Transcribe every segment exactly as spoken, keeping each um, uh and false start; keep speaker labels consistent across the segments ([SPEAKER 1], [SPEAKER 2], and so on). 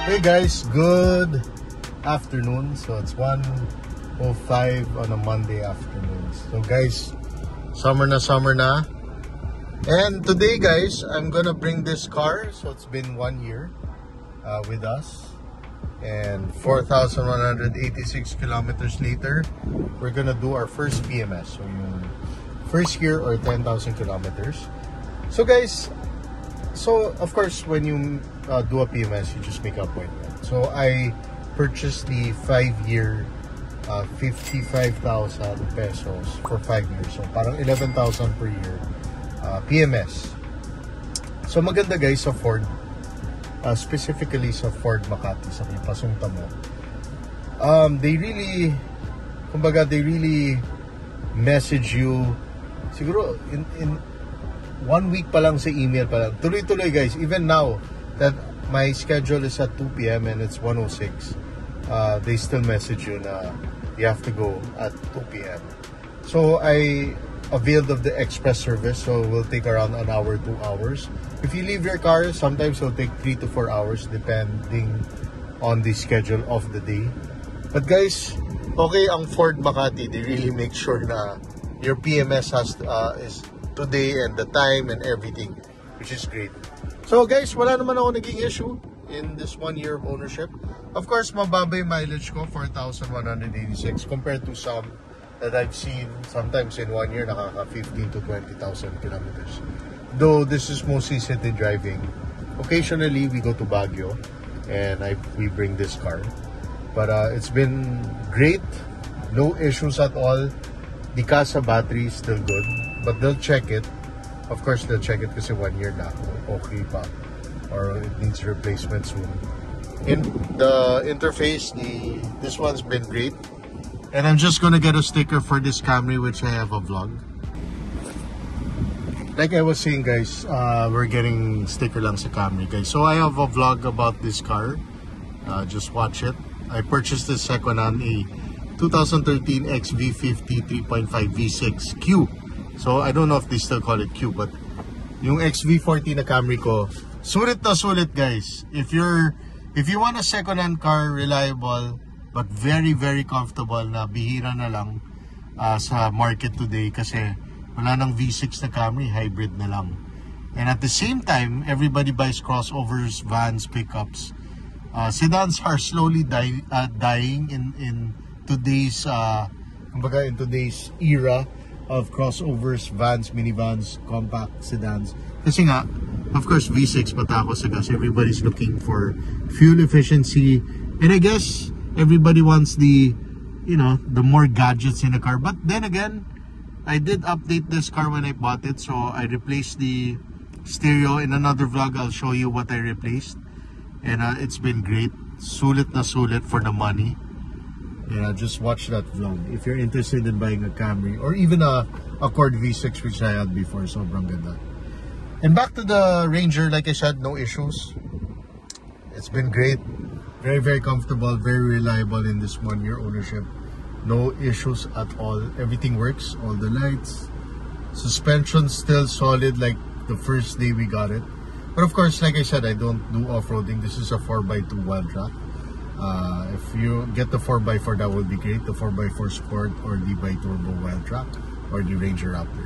[SPEAKER 1] Hey guys, good afternoon. So it's one oh five on a Monday afternoon. So guys, summer na summer na. And today guys, I'm gonna bring this car. So it's been one year uh, with us. And four thousand one hundred eighty-six kilometers later, we're gonna do our first P M S. So yung first year or ten thousand kilometers. So guys, so of course when you uh, do a P M S, you just make an appointment. So I purchased the five year uh, fifty-five thousand pesos for five years. So parang eleven thousand per year uh, P M S. So maganda guys sa Ford. Uh, specifically sa Ford Makati, sa pasunta mo. Um, they really, kumbaga, they really message you, siguro, in, in one week pa lang sa email pa lang. Tuloy-tuloy guys, even now, that my schedule is at two P M and it's one oh six, uh, they still message you na you have to go at two P M So, I availed of the express service, so it will take around an hour, two hours. If you leave your car, sometimes it will take three to four hours depending on the schedule of the day. But guys, okay, ang Ford Makati, they really make sure na your P M S has uh, is today and the time and everything, which is great. So guys, wala naman ako naging issue in this one year of ownership. Of course, mababa yung mileage ko, four thousand one hundred eighty-six, compared to some that I've seen sometimes in one year nakaka fifteen to twenty thousand kilometers. Though this is mostly city driving. Occasionally we go to Baguio and I we bring this car. But uh, it's been great. No issues at all. The Casa battery is still good, but they'll check it. Of course they'll check it kasi one year na. Okay pa. Or it needs replacement soon. In the interface, the this one's been great. And I'm just gonna get a sticker for this Camry, which I have a vlog. Like I was saying guys, uh, we're getting sticker lang sa Camry guys. So I have a vlog about this car. Uh, just watch it. I purchased this second hand, a two thousand thirteen X V fifty three point five V six Q. So I don't know if they still call it Q, but yung X V forty na Camry ko, sulit na sulit guys. If you're, if you want a second hand car, reliable, but very very comfortable, na bihira na lang uh, sa market today kasi wala nang V six na Camry, hybrid na lang. And at the same time, everybody buys crossovers, vans, pickups. Uh, sedans are slowly die, uh, dying in in today's uh, kumbaga in today's era of crossovers, vans, minivans, compact sedans. Kasi nga, of course, V six patako sa gas. Everybody's looking for fuel efficiency, and I guess everybody wants the, you know, the more gadgets in a car. But then again, I did update this car when I bought it. So I replaced the stereo. In another vlog, I'll show you what I replaced. And uh, it's been great. Sulit na sulit for the money. And uh, just watch that vlog if you're interested in buying a Camry or even a Accord V six, which I had before. Sobrang ganda. And back to the Ranger, like I said, no issues. It's been great. Very, very comfortable, very reliable in this one year ownership. No issues at all. Everything works, all the lights. Suspension still solid like the first day we got it. But of course, like I said, I don't do off-roading. This is a four by two Wildtrak. Uh, if you get the four by four, that would be great. The four by four Sport or the bi-turbo Wildtrak or the Ranger Raptor.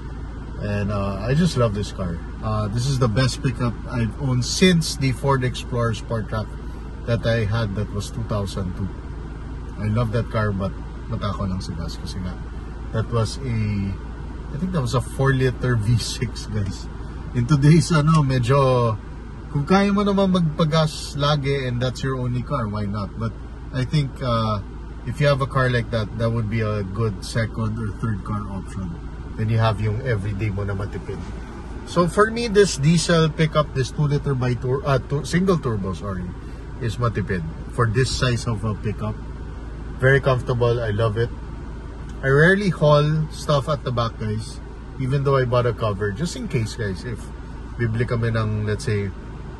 [SPEAKER 1] And uh, I just love this car. Uh, this is the best pickup I've owned since the Ford Explorer Sport Track that I had, that was two thousand two. I love that car, but matako lang sa gas kasi nga that was a, I think that was a four liter V six guys. In today's ano, medyo kung kaya mo naman magpagas lagi and that's your only car, why not? But I think uh, if you have a car like that, that would be a good second or third car option. Then you have yung everyday mo na matipid. So for me, this diesel pickup, this two liter by tur uh, two, single turbo, sorry, is matipid for this size of a pickup. Very comfortable. I love it. I rarely haul stuff at the back guys, even though I bought a cover just in case guys, if bibili kami ng, let's say,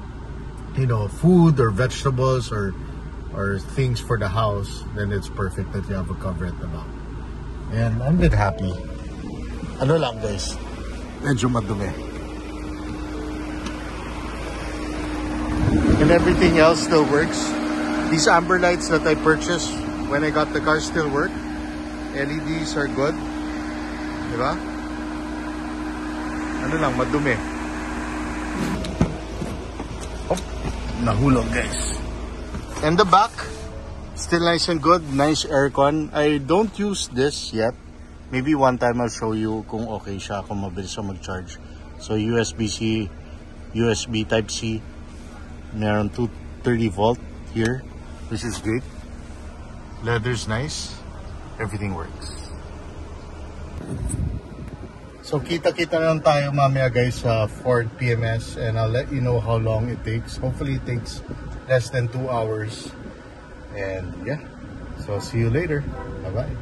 [SPEAKER 1] you know, food or vegetables or or things for the house, then it's perfect that you have a cover at the back. And I'm a bit happy. Ano lang guys, medyo madumi. and everything else still works. These amber lights that I purchased when I got the car still work. L E Ds are good. Diba? Ano lang, madumi. Oh, nahulog guys. And the back, still nice and good. Nice aircon. I don't use this yet. Maybe one time I'll show you kung okay siya, kung mabilis siya mag-charge. So U S B-C, U S B Type-C. Meron two thirty volt here, which is great. Leather's nice. Everything works. So kita-kita lang tayo mamaya guys sa Ford P M S, and I'll let you know how long it takes. Hopefully it takes less than two hours. And yeah, so see you later. Bye-bye.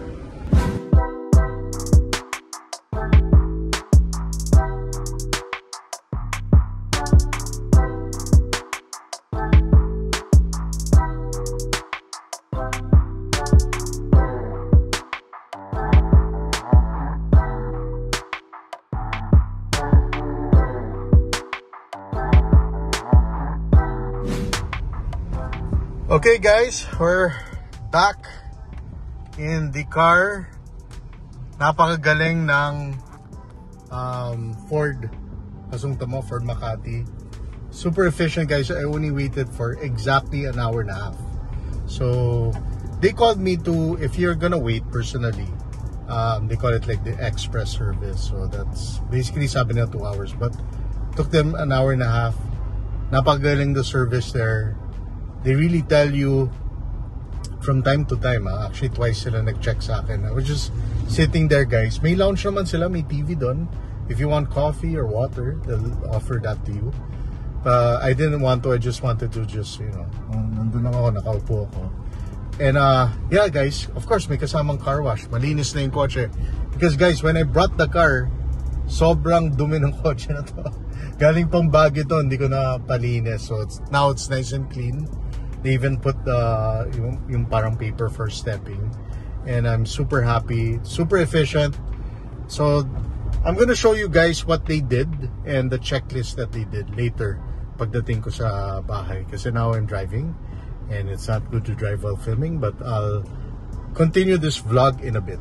[SPEAKER 1] Okay guys, we're back in the car. Napakagaling ng um, Ford Asunta mo, Ford Makati. Super efficient guys. I only waited for exactly an hour and a half. So they called me to, if you're gonna wait personally, um, they call it like the express service. So that's basically sabi nila two hours, but took them an hour and a half. Napakagaling the service there. They really tell you from time to time. Ah. Actually, twice sila nag-check sa akin. I was just sitting there, guys. May lounge naman sila. May T V doon. If you want coffee or water, they'll offer that to you. Uh, I didn't want to. I just wanted to just, you know, nandun lang ako, nakaupo ako. And uh, yeah, guys, of course, may kasamang car wash. Malinis na yung kotse. Because, guys, when I brought the car, sobrang dumi ng kotse na to. Galing pang Baguio to, hindi ko na palinis. So, it's, now it's nice and clean. They even put the yung, yung parang paper for stepping, and I'm super happy, super efficient. So I'm gonna show you guys what they did and the checklist that they did later pagdating ko sa bahay, kasi now I'm driving and it's not good to drive while filming, but I'll continue this vlog in a bit.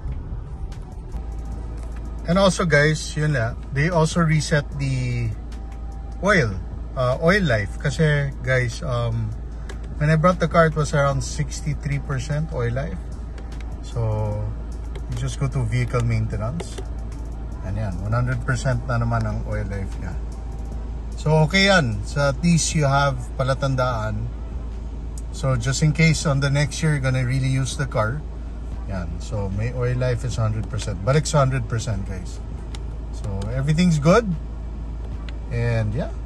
[SPEAKER 1] And also guys, yun na, they also reset the oil uh, oil life, kasi guys, um when I brought the car, it was around sixty-three percent oil life. So, you just go to vehicle maintenance. And yan, one hundred percent na naman ang oil life niya. So, okay yan. So, at least you have palatandaan. So, just in case on the next year, you're gonna really use the car. Yan. So, may oil life is one hundred percent. Balik sa one hundred percent, guys. So, everything's good. And, yeah.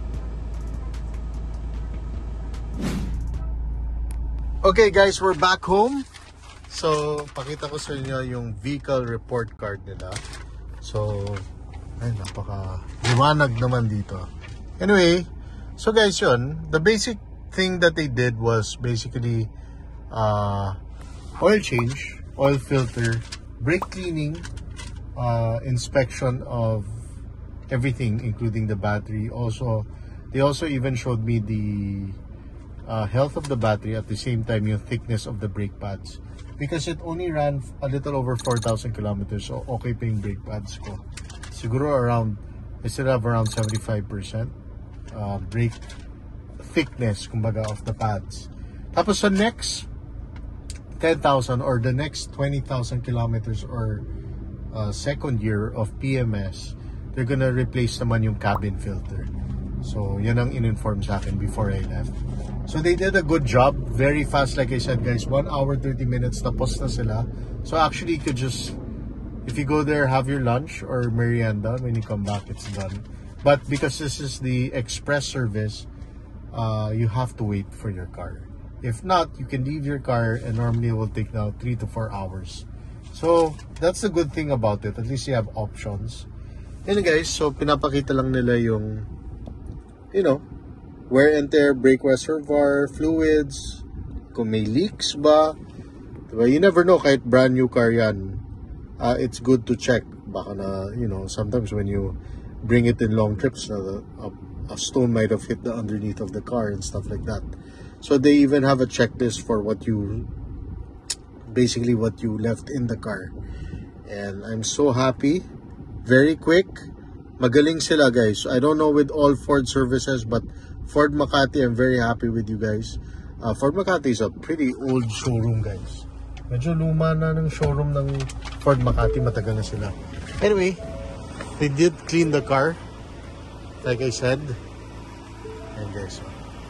[SPEAKER 1] Okay guys, we're back home. So, pakita ko sa inyo yung vehicle report card nila. So, ay napaka liwanag naman dito. Anyway, so guys, yun, the basic thing that they did was basically uh, oil change, oil filter, brake cleaning, uh, inspection of everything including the battery. Also, they also even showed me the Uh, health of the battery, at the same time yung thickness of the brake pads, because it only ran a little over four thousand kilometers. So okay pa yung brake pads ko. Siguro around, I still have around seventy-five percent uh, brake thickness, kumbaga, of the pads. Tapos sa next ten thousand or the next twenty thousand kilometers or uh, second year of P M S, they're gonna replace naman yung cabin filter. So yan ang in-inform sa akin before I left. So they did a good job, very fast, like I said guys, one hour thirty minutes tapos na sila. So actually you could just, if you go there, have your lunch or merienda, when you come back it's done. But because this is the express service, uh, you have to wait for your car. If not, you can leave your car, and normally it will take now three to four hours. So that's the good thing about it, at least you have options. And guys, so pinapakita lang nila yung, you know, wear and tear, brake reservoir, fluids, kung may leaks ba. Diba? You never know, kahit brand new car yan, uh, it's good to check. Baka na, you know, sometimes when you bring it in long trips, na, uh, a stone might have hit the underneath of the car and stuff like that. So they even have a checklist for what you, basically what you left in the car. And I'm so happy. Very quick. Magaling sila, guys. I don't know with all Ford services, but Ford Makati, I'm very happy with you guys. Uh, Ford Makati is a pretty old showroom, guys. Medyo luma na ng showroom ng Ford Makati. Matagal na sila. Anyway, they did clean the car, like I said. And guys,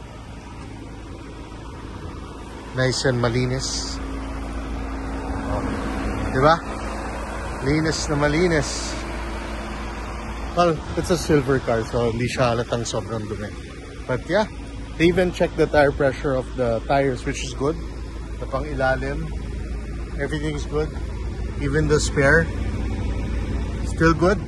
[SPEAKER 1] nice and malinis. Oh, diba? Linis na malinis. Well, it's a silver car, so hindi siya halatang sobrang dumi. But yeah, they even checked the tire pressure of the tires, which is good. The pang ilalim, everything is good. Even the spare, still good.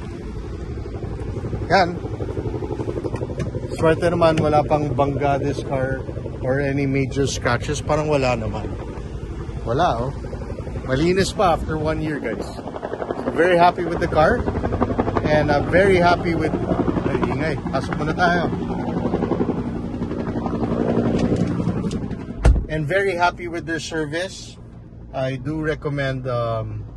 [SPEAKER 1] Yan. Swerte naman, wala pang bangga this car or any major scratches. Parang wala naman. Wala, oh. Malinis pa after one year, guys. So very happy with the car. And I'm very happy with... Ay, ingay. Pasok muna tayo. And very happy with their service. I do recommend um,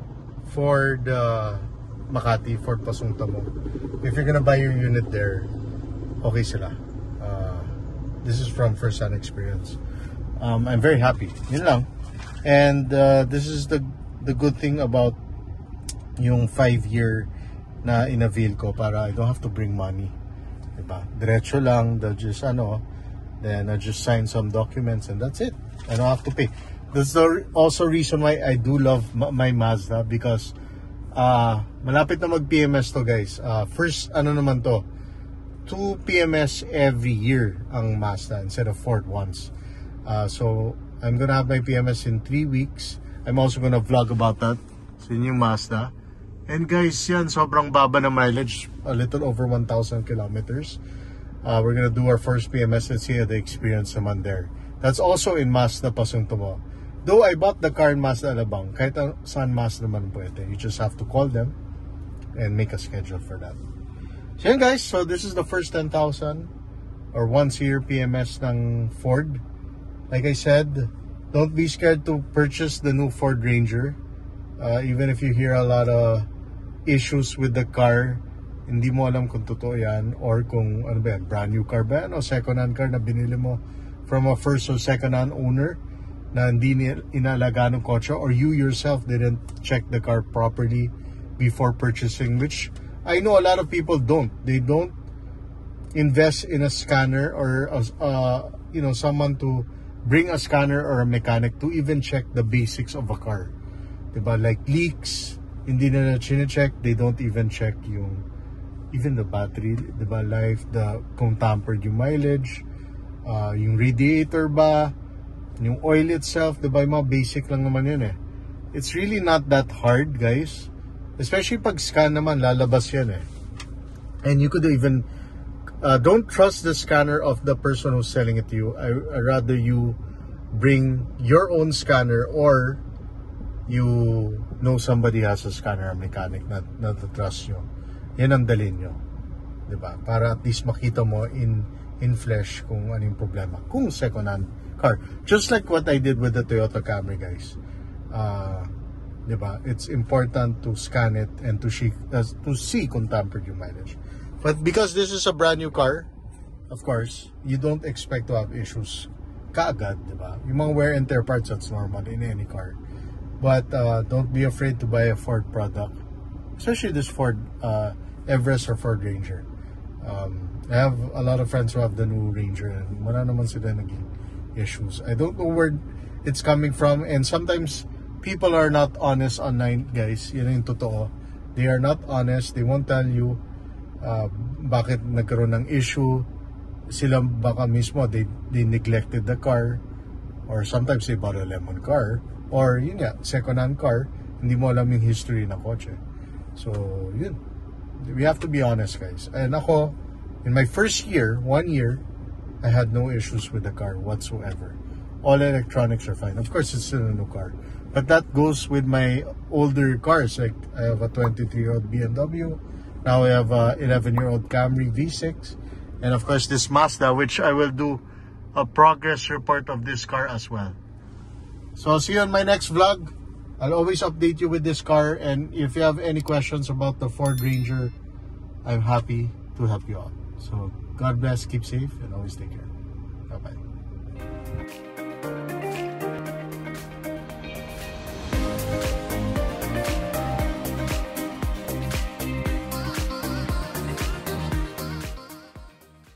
[SPEAKER 1] Ford uh, Makati, Ford Pasungtamo. If you're gonna buy your unit there, okay sila. Uh, this is from first-hand experience. Um, I'm very happy. Yun lang. And uh, this is the the good thing about yung five-year na in-avail ko para I don't have to bring money. Diba? Diretso lang, they'll just ano, then I just sign some documents and that's it. I don't have to pay. That's the also reason why I do love my Mazda because uh, malapit na mag-P M S to, guys. Uh, first, ano naman to, two P M S every year ang Mazda instead of Ford once. Uh, so, I'm gonna have my P M S in three weeks. I'm also gonna vlog about that sa inyong Mazda. And guys, yan, sobrang baba na mileage, a little over one thousand kilometers. Uh, we're gonna do our first P M S. Let's see the experience naman there. That's also in Mazda Pasungtamo. Though I bought the car in Mazda Alabang, kahit saan Mazda naman pwede. You just have to call them and make a schedule for that. So yan, guys, so this is the first ten thousand or once a year P M S ng Ford. Like I said, don't be scared to purchase the new Ford Ranger. Uh, even if you hear a lot of issues with the car, hindi mo alam kung totoo yan or kung ano ba yan, brand new car ba yan o second hand car na binili mo from a first or second hand owner na hindi inalaga ng kotse, or you yourself didn't check the car properly before purchasing, which I know a lot of people don't. They don't invest in a scanner or uh, you know, someone to bring a scanner or a mechanic to even check the basics of a car. Diba? Like leaks, hindi na chine-check. They don't even check yung even the battery, diba, life, the kung tampered yung mileage, uh, yung radiator ba, yung oil itself, diba, yung mga basic lang naman yun eh. It's really not that hard, guys. Especially pag scan naman, lalabas yan eh. And you could even uh, don't trust the scanner of the person who's selling it to you. I, I rather you bring your own scanner or you know somebody has a scanner, a mechanic na, na to trust nyo. Yan ang dalhin nyo, diba? Para at least makita mo in in flesh kung ano yung problema kung second hand car, just like what I did with the Toyota Camry, guys. Uh, diba? It's important to scan it and to see, uh, to see kung tampered yung mileage. But because this is a brand new car, of course, you don't expect to have issues kaagad, diba? Yung mga wear and tear parts, that's normal in any car. But uh, don't be afraid to buy a Ford product, especially this Ford uh, Everest or Ford Ranger. Um, I have a lot of friends who have the new Ranger and wala naman sila naging issues. I don't know where it's coming from, and sometimes people are not honest online, guys. Yan yung totoo. They are not honest. They won't tell you uh, bakit nagkaroon ng issue. Sila baka mismo, they, they neglected the car, or sometimes they bought a lemon car, or yun nga, second-hand car, hindi mo alam yung history ng kotse. So, yun. We have to be honest, guys. And ako, in my first year, one year, I had no issues with the car whatsoever. All electronics are fine. Of course, it's still a new car. But that goes with my older cars. Like, I have a twenty-three-year-old B M W. Now we have a eleven year old Camry V six, and of course this Mazda, which I will do a progress report of this car as well. So I'll see you on my next vlog. I'll always update you with this car, and if you have any questions about the Ford Ranger, I'm happy to help you out. So God bless, keep safe, and always take care. Bye bye.